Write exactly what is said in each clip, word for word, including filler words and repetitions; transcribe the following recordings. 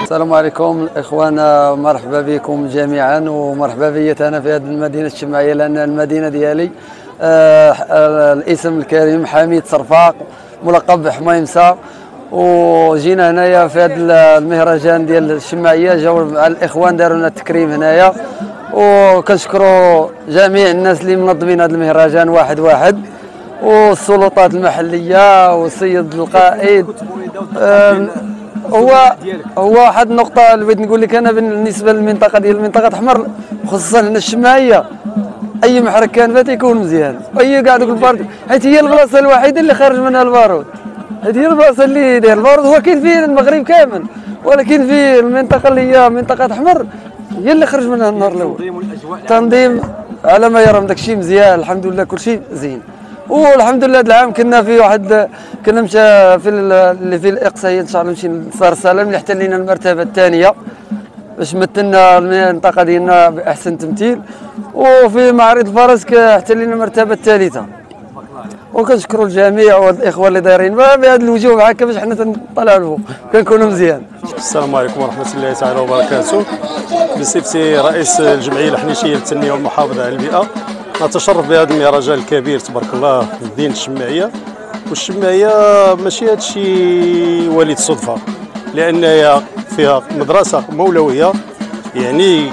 السلام عليكم اخوانا، مرحبا بكم جميعا ومرحبا بي انا في هذه المدينه الشمعيه، لان المدينه ديالي آه آه الاسم الكريم حميد صرفاق ملقب بحميمسه. وجينا هنايا في هذا المهرجان ديال الشمعيه، جاو مع الاخوان داروا لنا التكريم هنايا، وكنشكروا جميع الناس اللي منظمين هذا المهرجان واحد واحد، والسلطات المحليه والسيد القائد. آه هو هو واحد النقطة اللي بغيت نقول لك أنا بالنسبة للمنطقة ديال المنطقة حمر، خصوصا هنا الشمعية، أي محرك كان فات يكون مزيان، أي كاع دوك البارود، حيت هي البلاصة الوحيدة اللي خارج منها البارود، حيت هي البلاصة اللي داير البارود. هو كاين في المغرب كامل، ولكن في المنطقة اللي هي منطقة حمر هي اللي خرج منها النهار الأول. تنظيم على ما يرام داك الشيء مزيان، الحمد لله كل شيء زين. والحمد لله هذا العام كنا في واحد، كنا مشى في اللي في الاقصائيه ان شاء الله نمشي لدار السلام اللي احتلينا المرتبه الثانيه باش مثلنا المنطقه ديالنا باحسن تمثيل، وفي معرض الفرس احتلينا المرتبه الثالثه. وكنشكروا الجميع والاخوه اللي دايرين بهذا الوجوه هكا باش حنا تنطلعوا لفوق كنكونوا مزيان. السلام عليكم ورحمه الله تعالى وبركاته. بصفتي رئيس الجمعيه الحنيشيه للتنميه والمحافظه على البيئه، نتشرف بهذا المهرجان الكبير تبارك الله في مدينه الشمعيه. والشمعيه ماشي هذا الشيء وليد صدفه، لان هي فيها مدرسه مولويه يعني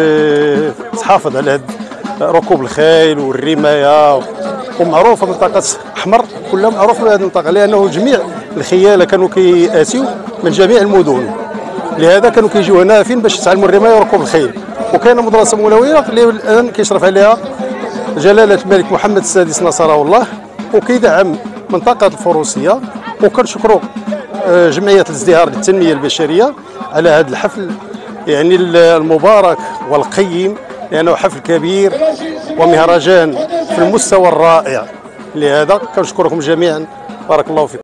كتحافظ على ركوب الخيل والرمايه، ومعروفه منطقه حمر كلها معروفه بهذه المنطقه، لانه جميع الخياله كانوا كياتيو من جميع المدن، لهذا كانوا كيجيو هنا فين باش يتعلموا الرمايه وركوب الخيل. وكاينه مدرسه مولويه اللي الان كيشرف عليها جلاله الملك محمد السادس نصره الله، وكيدعم منطقه الفروسيه. وكنشكروا جمعيه الازدهار للتنميه البشريه على هذا الحفل يعني المبارك والقيم، لانه حفل كبير ومهرجان في المستوى الرائع. لهذا كنشكركم جميعا، بارك الله فيكم.